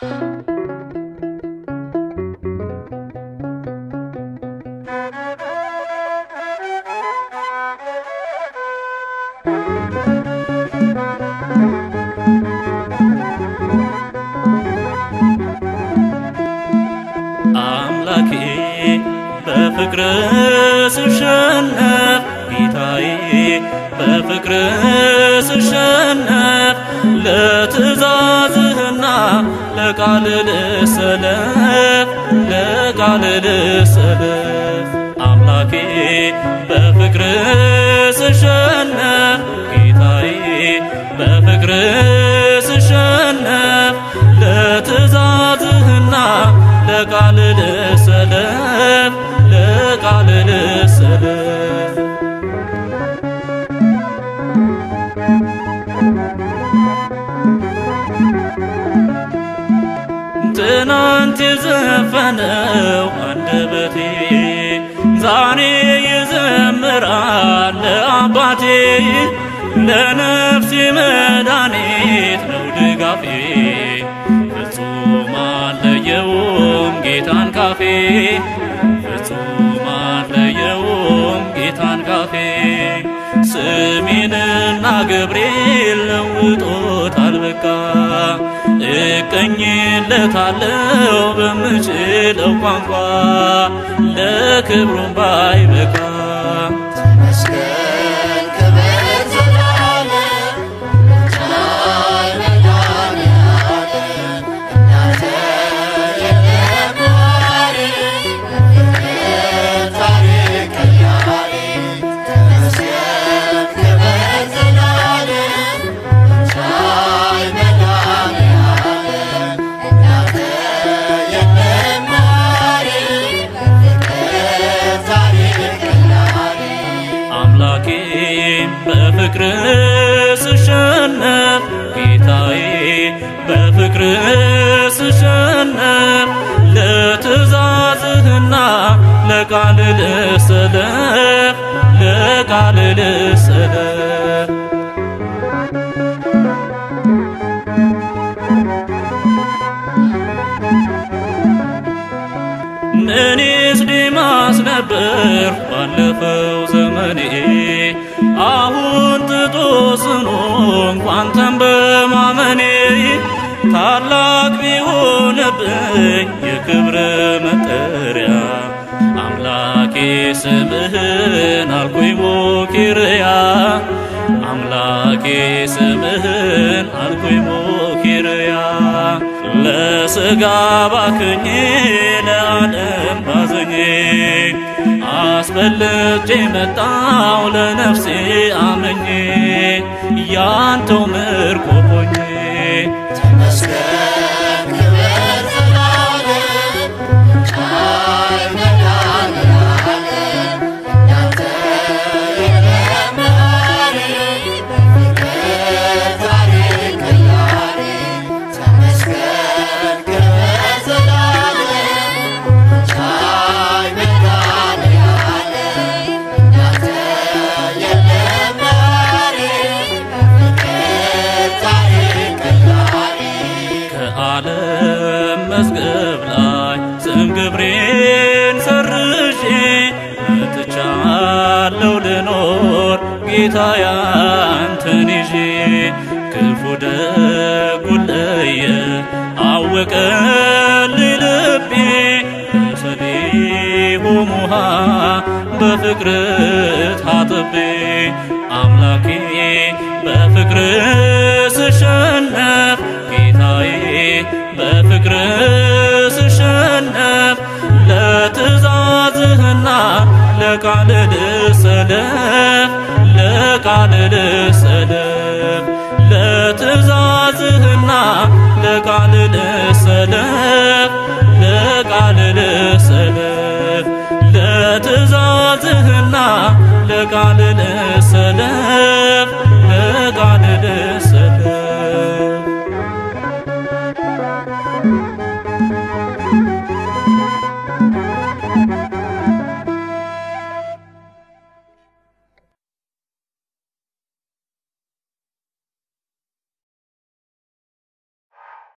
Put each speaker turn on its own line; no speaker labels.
አምላኬ በፍቅር ስሸነፍ ጌታዬ በፍቅር ስሸነፍ ለትእዛዝህና ለቃል ልሰለፍ አምላኬ በፍቅር ስሸነፍ ጌታዬ በፍቅር ስሸነፍ ለትእዛዝህና ለቃል ልሰለፍ ትናንት የዘፈነው አንደበቴ ዛሬ ይዘምራል ለአባቴ ለነፍሴ መድኃኒት ነው ድጋፌ ፍጹም አልለየውም ጌታን ካፌ ፍጹም አልለየውም ጌታን ካፌ ስሜንና ገብርኤል ለውጦታል በቃ እቀኝለታለሁ በምችለው ቋንቋ ለክብሩም ባይበቃ
ተመስገን ክብር ዘላለም ቻይ መድኃኔዓለም እንዳንተ የለም መሐሪ ታሪክ ቀያሪ ተመስገን ክብር ዘላለም ቻይ መድኃኔዓለም እንዳንተ የለም መሐሪ ታሪክ ቀያሪ
አምላኬ በፍቅር ስሸነፍ ጌታዬ በፍቅር ስሸነፍ ለትእዛዝህና ለቃል ልሰለፍ እኔስ ዴማስ ነበር ባለፈው ዘመኔ አሁን ጥጦስ ሆንኩ አንተን በማመኔ ታላቅ ቢሆንብኝ የክብር መጠሪያ አምላኬ ስምህን አልኩኝ ሞኪርያ አምላኬ ስምህን አልኩኝ ሞኪርያ ለሥጋ ባክኜ ለዓለም ባዝኜ አስበልጬ መጣሁ ለነፍሴ አምኜ ያንተው ምርኮ ሆኜ
ተመስገን ክብር ዘላለም ቻይ መድኃኔዓለም እንዳንተ የለም መሐሪ ታሪክ ቀያሪ ተመስገን ክብር ዘላለም ቻይ መድኃኔዓለም እንዳንተ የለም መሐሪ ታሪክ ቀያሪ
ከዓለም መዝገብ ላይ ስም ግብሬን ሰርዤ መጥቻለሁ ልኖር ጌታ ያንተን ይዤ ክፉ ደጉን ለየ አወቀልኝ ልቤ በሰሊሆም ውሃ በፍቅር ታጥቤ አምላኬ በፍቅር ስሸነፍ ጌታዬ በፍቅር ስሸነፍ ለትእዛዝህና ለቃል ልሰለፍ ለትእዛዝህና ለቃል ልሰለፍ ለትእዛዝህና ለቃል ልሰለፍ